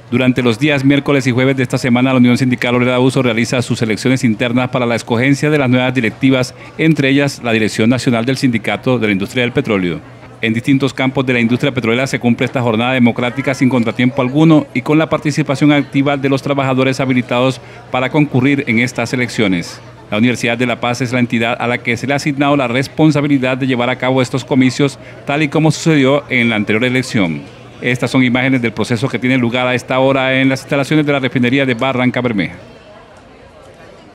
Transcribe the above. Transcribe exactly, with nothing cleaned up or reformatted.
Durante los días miércoles y jueves de esta semana, la Unión Sindical Obrera Uso realiza sus elecciones internas para la escogencia de las nuevas directivas, entre ellas la Dirección Nacional del Sindicato de la Industria del Petróleo. En distintos campos de la industria petrolera se cumple esta jornada democrática sin contratiempo alguno y con la participación activa de los trabajadores habilitados para concurrir en estas elecciones. La Universidad de La Paz es la entidad a la que se le ha asignado la responsabilidad de llevar a cabo estos comicios, tal y como sucedió en la anterior elección. Estas son imágenes del proceso que tiene lugar a esta hora en las instalaciones de la refinería de Barrancabermeja.